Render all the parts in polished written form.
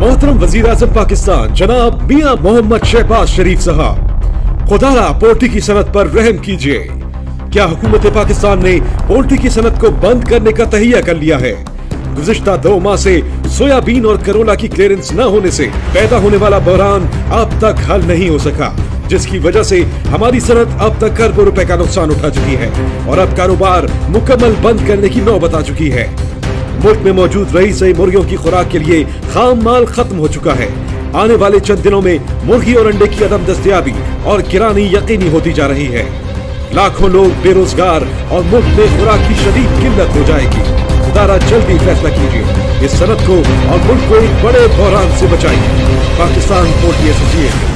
मोहतरम वजीर आज़म पाकिस्तान जनाब मियां मोहम्मद शहबाज शरीफ साहब, खुदारा पोल्ट्री की सनत पर रहम कीजिए। क्या हुकूमत पाकिस्तान ने पोल्ट्री की सनत को बंद करने का तहिया कर लिया है? गुज़िश्ता 2 माह से सोयाबीन और करोला की क्लियरेंस न होने से पैदा होने वाला बहरान अब तक हल नहीं हो सका, जिसकी वजह से हमारी सनत अब तक अरबों रुपए का नुकसान उठा चुकी है और अब कारोबार मुकम्मल बंद करने की नौबत आ चुकी है। मुल्क में मौजूद रही सही मुर्गियों की खुराक के लिए खाम माल खत्म हो चुका है। आने वाले चंद दिनों में मुर्गी और अंडे की अदम दस्तयाबी और किरानी यकीनी होती जा रही है। लाखों लोग बेरोजगार और मुल्क में खुराक की शदीद किल्लत हो जाएगी। खुदारा जल्दी फैसला कीजिए, इस सनत को और मुल्क को एक बड़े बहरान से बचाइए। Pakistan poultry association.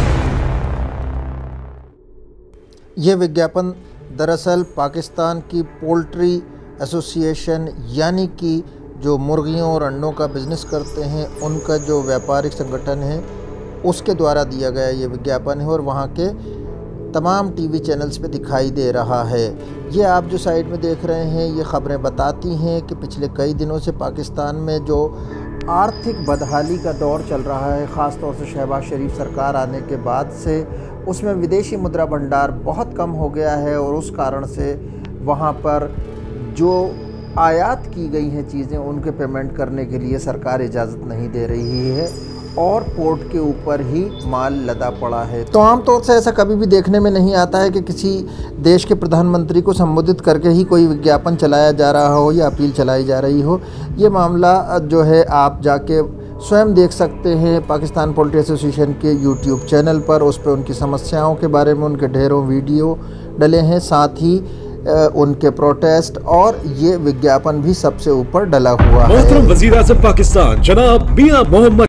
ये विज्ञापन दरअसल पाकिस्तान की पोल्ट्री एसोसिएशन यानी कि जो मुर्गियों और अंडों का बिज़नेस करते हैं उनका जो व्यापारिक संगठन है उसके द्वारा दिया गया ये विज्ञापन है और वहाँ के तमाम टीवी चैनल्स पे दिखाई दे रहा है। ये आप जो साइड में देख रहे हैं ये ख़बरें बताती हैं कि पिछले कई दिनों से पाकिस्तान में जो आर्थिक बदहाली का दौर चल रहा है, ख़ास तौर से शहबाज शरीफ सरकार आने के बाद से उसमें विदेशी मुद्रा भंडार बहुत कम हो गया है और उस कारण से वहाँ पर जो आयात की गई हैं चीज़ें उनके पेमेंट करने के लिए सरकार इजाज़त नहीं दे रही है और पोर्ट के ऊपर ही माल लदा पड़ा है। तो आमतौर से ऐसा कभी भी देखने में नहीं आता है कि किसी देश के प्रधानमंत्री को संबोधित करके ही कोई विज्ञापन चलाया जा रहा हो या अपील चलाई जा रही हो। ये मामला जो है आप जाके स्वयं देख सकते हैं पाकिस्तान पोल्ट्री एसोसिएशन के यूट्यूब चैनल पर। उस पर उनकी समस्याओं के बारे में उनके ढेरों वीडियो डले हैं, साथ ही उनके प्रोटेस्ट और ये विज्ञापन भी सबसे ऊपर डला हुआ है। मोहतरम वज़ीर आज़म पाकिस्तान जनाब मियां मोहम्मद